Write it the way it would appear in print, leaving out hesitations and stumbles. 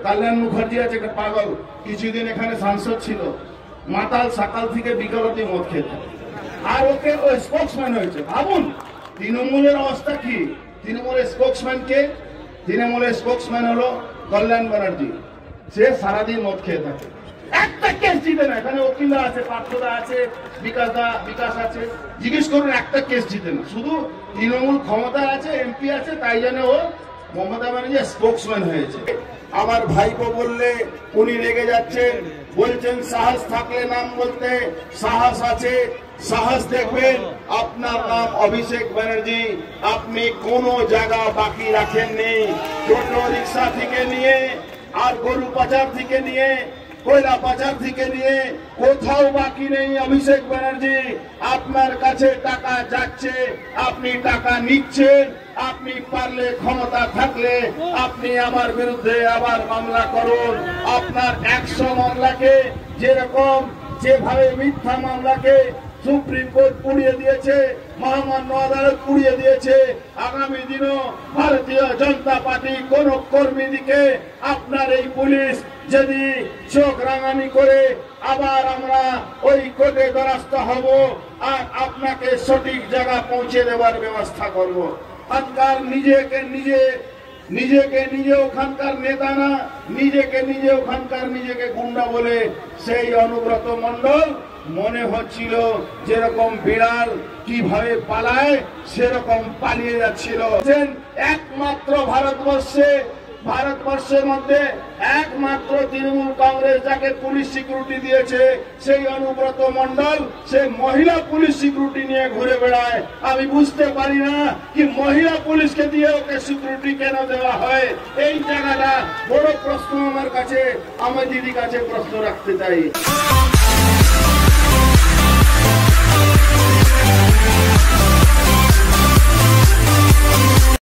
कल्याण मुखार्जी আছে একটা পাগল, কিছুদিন এখানে সাংসদ ছিল, মাতাল সকাল থেকে বিকাল অবধি মদ খেত, আর ওকে ও স্পোক্সম্যান হয়েছে। ভাবুন তৃণমূলের অবস্থা কি। তৃণমূলের স্পোক্সম্যান হলো কল্যাণ ব্যানার্জি। সে সারাদিন মদ খেয়ে থাকে, একটা কেস জিতে না। এখানে ওকিলরা আছে, পার্থদা আছে, বিকাশ আছে, জিজ্ঞেস করুন একটা কেস জিতে না। শুধু তৃণমূল ক্ষমতা আছে, এমপি আছে, তাই জন্য ও মমতা ব্যানার্জি স্পোক্সম্যান হয়েছে। আমার ভাইপো বললে উনি রেগে যাচ্ছেন, বলছেন সাহস থাকলে নাম বলতে। সাহস আছে, সাহস দেখবেন। আপনার নাম অভিষেক ব্যানার্জি, আপনি কোনো জায়গা বাকি রাখেননি। টোটো রিক্সা থেকে নিয়ে আর গরু পাচার থেকে নিয়ে কয়লা পাচার থেকে নিয়ে কোথাও বাকি নেই অভিষেক ব্যানার্জি। আপনার কাছে টাকা যাচ্ছে, আপনি টাকা নিচ্ছেন। আপনি পারলে ক্ষমতা থাকলে আপনি আমার বিরুদ্ধে আবার মামলা করুন। আপনার 100 মামলাকে যেভাবে মিথ্যা মামলাকে সুপ্রিম কোর্ট পুড়িয়ে দিয়েছে, মহামান্য আদালত পুড়িয়ে দিয়েছে, আগামী দিনও ভারতীয় জনতা পার্টি কোন কর্মীদিকে আপনার এই পুলিশ যদি চোখ রাঙানি করে আবার আমরা ওই কোর্টে দ্বারস্থ হব আর আপনাকে সঠিক জায়গা পৌঁছে দেওয়ার ব্যবস্থা করব। ওখানকার নিজেকে ওখানকার নেতা না, নিজেকে গুন্ডা বলে সেই অনুব্রত মণ্ডল মনে হচ্ছিল যেরকম বিড়াল কিভাবে পালায় সেরকম পালিয়ে যাচ্ছিল। একমাত্র ভারতবর্ষের মধ্যে একমাত্র তৃণমূল কংগ্রেস যাকে পুলিশ সিকিউরিটি দিয়েছে সেই অনুব্রত মণ্ডল সে মহিলা পুলিশ সিকিউরিটি নিয়ে ঘুরে বেড়ায়। আমি বুঝতে পারি না কি মহিলা পুলিশকে দিয়ে ওকে সিকিউরিটি কেন দেওয়া হয়। এই জায়গাটা বড় প্রশ্ন আমার কাছে, আমার দিদির কাছে প্রশ্ন রাখতে চাই।